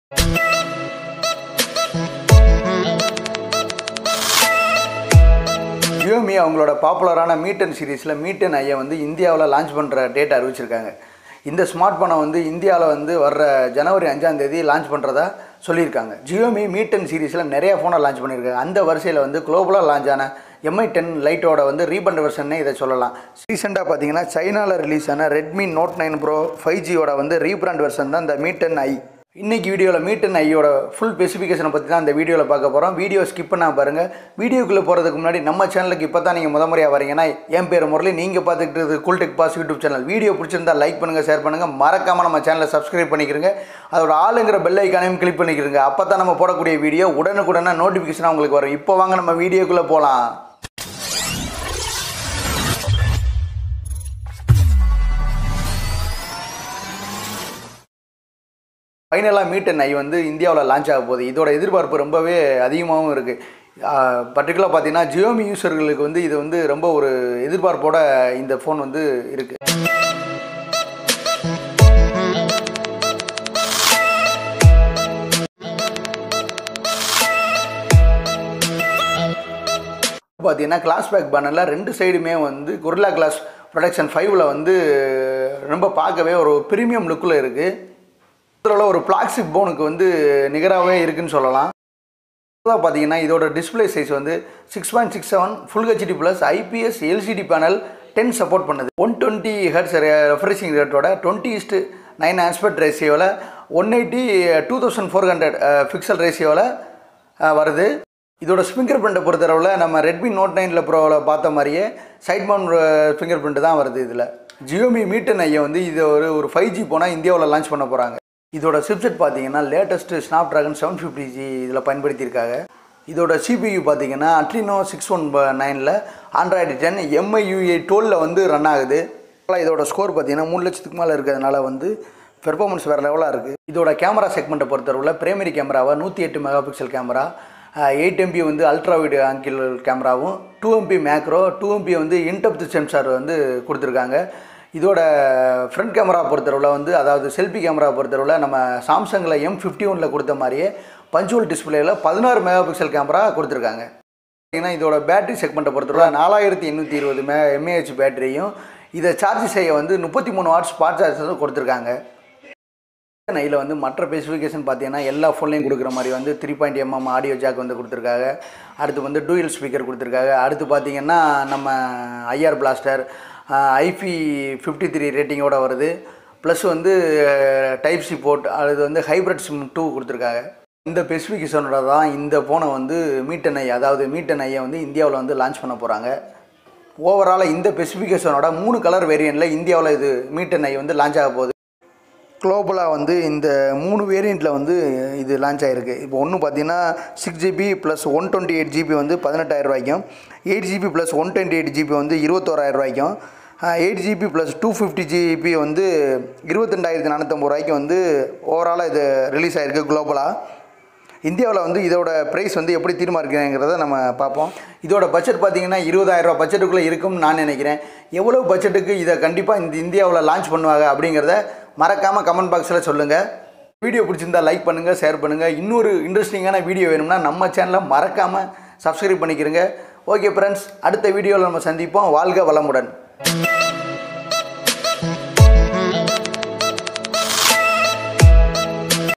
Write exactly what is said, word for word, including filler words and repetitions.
Xiaomi அவங்களோட பாப்புலரான Mi ten சீரிஸ்ல Mi ten ஐ வந்து இந்தியாவில் லான்ச் பண்ணுற டேட் அறிவிச்சிருக்காங்க. இந்த ஸ்மார்ட் போனை வந்து இந்தியாவில் வந்து வர்ற ஜனவரி அஞ்சாம் தேதி லான்ச் பண்ணுறதா சொல்லியிருக்காங்க. Xiaomi Mi ten சீரிஸில் நிறைய ஃபோனை லான்ச் பண்ணியிருக்காங்க. அந்த வரிசையில் வந்து குளோபலாக லான்ச் ஆன எம் ஐ டென் லைட்டோட வந்து ரீபண்ட் வெர்ஷன்னே இதை சொல்லலாம். ரீசெண்டாக பார்த்தீங்கன்னா சைனாவில் ரிலீஸ் ஆன Redmi note nine pro five ஜியோட வந்து ரீபிராண்ட் வெர்ஷன் தான் இந்த Mi ten ஐ. இன்றைக்கி வீடியோவில் Mi ten ஐயோட ஃபுல் ஸ்பெசிஃபிகேஷனை பற்றி தான் இந்த வீடியோவில் பார்க்க போகிறோம். வீடியோ ஸ்கிப் பண்ணால் பாருங்கள். வீடியோக்குள்ளே போகிறதுக்கு முன்னாடி நம்ம சேனலுக்கு இப்போ தான் நீங்கள் முத முறையாக வரீங்கன்னா என் பேர் முரளி, நீங்கள் பார்த்துக்கிட்டு cool tech boss YouTube channel. Video பிடிச்சிருந்தா லைக் பண்ணுங்கள், ஷேர் பண்ணுங்கள், மறக்காமல் நம்ம சேனலை சப்ஸ்கிரைப் பண்ணிக்கிறங்க. அதோட ஆளுங்கிற பெல் ஐக்கானையும் கிளிக் பண்ணிக்கிறங்க. அப்போ தான் நம்ம போடக்கூடிய வீடியோ உடனுக்குடனே நோட்டிஃபிகேஷனாக உங்களுக்கு வரும். இப்போ வாங்க நம்ம வீடியோக்குள்ளே போகலாம். ஃபைனலாக Mi ten ஐ வந்து இந்தியாவில் லான்ச் ஆக போகுது. இதோட எதிர்பார்ப்பு ரொம்பவே அதிகமாகவும் இருக்குது. பர்டிகுலராக பார்த்தீங்கன்னா Xiaomi யூசர்களுக்கு வந்து இது வந்து ரொம்ப ஒரு எதிர்பார்ப்போட இந்த ஃபோன் வந்து இருக்குது. பார்த்தீங்கன்னா கிளாஸ் பேக் பேனரில் ரெண்டு சைடுமே வந்து கொரில்லா கிளாஸ் ப்ரொடக்ஷன் ஃபைவ்ல வந்து ரொம்ப பார்க்கவே ஒரு ப்ரீமியம் லுக்கில் இருக்குது. இதில் ஒரு பிளாஸ்டிக் போனுக்கு வந்து நிகராகவே இருக்குன்னு சொல்லலாம். அதான் பார்த்தீங்கன்னா இதோட டிஸ்பிளே சைஸ் வந்து six point six seven full HD plus IPS LCD panel ten support பண்ணுது. ஒன் டுவெண்ட்டி ஹெர்ட்ஸ் ரெஃப்ரெஷிங் ரேட்டோட டுவெண்ட்டி இஸ்ட்டு நைன் ஆஸ்பெக்ட் ரேஷியோவில் one eighty two thousand four hundred pixel ரேஷியோவில் வருது. இதோட ஃபிங்கர் பிரிண்ட்டை பொறுத்தளவில் நம்ம ரெட்மி நோட் நைனில் ப்ரோவில் பார்த்த மாதிரியே சைட் மவுண்ட் ஃபிங்கர் பிரிண்ட் தான் வருது. இதில் Xiaomi Mi ten ஐ வந்து இது ஒரு ஒரு ஃபைவ் ஜி போனால் இந்தியாவில் லான்ச் பண்ண போகிறாங்க. இதோட சிப்செட் பார்த்தீங்கன்னா latest snapdragon seven fifty G இதில் பயன்படுத்தியிருக்காங்க. இதோட சிபியு பார்த்தீங்கன்னா அட்ரினோ சிக்ஸ் ஒன் நைனில் ஆண்ட்ராய்டு டென் எம்ஐயூஏ டுவெல்ல வந்து ரன் ஆகுது. இதோட ஸ்கோர் பார்த்தீங்கன்னா மூணு லட்சத்துக்கு மேலே இருக்கிறதுனால வந்து பெர்ஃபார்மன்ஸ் வேறு லெவலாக இருக்குது. இதோட கேமரா செக்மெண்ட்டை பொறுத்தவரையில் பிரைமரி கேமராவை நூற்றி எட்டு mega pixel camera, eight MP வந்து அல்ட்ரா வைடு ஆங்கிள் கேமராவும், two MP macro, two MP வந்து இன்டெப்த் சென்சார் வந்து கொடுத்துருக்காங்க. இதோட ஃப்ரண்ட் கேமரா பொறுத்தளவில் வந்து அதாவது செல்ஃபி கேமரா பொறுத்தளவில் நம்ம சாம்சங்கில் எம் ஃபிஃப்டி ஒனில் கொடுத்த மாதிரியே பஞ்சுவல் டிஸ்பிளேயில் பதினாறு மெகா பிக்சல் கேமரா கொடுத்துருக்காங்க. ஏன்னா இதோட பேட்டரி செக்மெண்ட்டை பொறுத்தளவில் நாலாயிரத்தி எண்ணூற்றி இருபது மே எம்ஏஹெச் பேட்டரியும் இதை சார்ஜ் செய்ய வந்து முப்பத்தி மூணு வாட்ஸ் ஸ்பாட் சார்ஜரும் கொடுத்துருக்காங்க. இதில் வந்து மற்ற ஸ்பெசிஃபிகேஷன் பார்த்தீங்கன்னா எல்லா ஃபோன்லையும் கொடுக்குற மாதிரி வந்து three point MM audio jack வந்து கொடுத்துருக்காங்க. அடுத்து வந்து டூயல் ஸ்பீக்கர் கொடுத்துருக்காங்க. அடுத்து பார்த்திங்கன்னா நம்ம IR blaster IP fifty three ரேட்டிங்கோடு வருது. ப்ளஸ் வந்து டைப் சி போர்ட், அது வந்து ஹைப்ரிட் சிம் டூ கொடுத்துருக்காங்க. இந்த ஸ்பெசிஃபிகேஷனோட தான் இந்த ஃபோனை வந்து Mi ten ஐ அதாவது Mi ten ஐயை வந்து இந்தியாவில் வந்து லான்ச் பண்ண போகிறாங்க. ஓவராலாக இந்த ஸ்பெசிஃபிகேஷனோட மூணு கலர் வேரியண்ட்டில் இந்தியாவில் இது Mi ten ஐ வந்து லான்ச் ஆக போகுது. குளோபலாக வந்து இந்த மூணு வேரியண்ட்டில் வந்து இது லான்ச் ஆகிருக்கு. இப்போ ஒன்று பார்த்தீங்கன்னா six GB plus one twenty eight GB வந்து பதினெட்டாயிரம் ரூபாய்க்கும், eight GB plus one twenty eight GB வந்து இருபத்தோராயிரம் ரூபாய்க்கும், eight GB plus two fifty GB வந்து இருபத்தெண்டாயிரத்தி நானூற்றம்பது ரூபாய்க்கு வந்து ஓவராலாக இது ரிலீஸ் ஆகிருக்கு குளோபலாக. இந்தியாவில் வந்து இதோட ப்ரைஸ் வந்து எப்படி தீர்மானிக்கிறேங்கிறத நம்ம பார்ப்போம். இதோட பட்ஜெட் பார்த்திங்கன்னா இருபதாயிரம் ரூபா பட்ஜெட்டுக்குள்ளே இருக்கும்னு நான் நினைக்கிறேன். எவ்வளோ பட்ஜெட்டுக்கு இதை கண்டிப்பாக இந்த இந்தியாவில் லான்ச் பண்ணுவாங்க அப்படிங்கிறத மறக்காமல் கமெண்ட் பாக்ஸில் சொல்லுங்கள். வீடியோ பிடிச்சிருந்தா லைக் பண்ணுங்கள், ஷேர் பண்ணுங்கள். இன்னொரு இன்ட்ரெஸ்டிங்கான வீடியோ வேணும்னா நம்ம சேனலை மறக்காமல் சப்ஸ்கிரைப் பண்ணிக்கிறங்க. ஓகே ஃப்ரெண்ட்ஸ், அடுத்த வீடியோவில் நம்ம சந்திப்போம். வாழ்க வளமுடன்.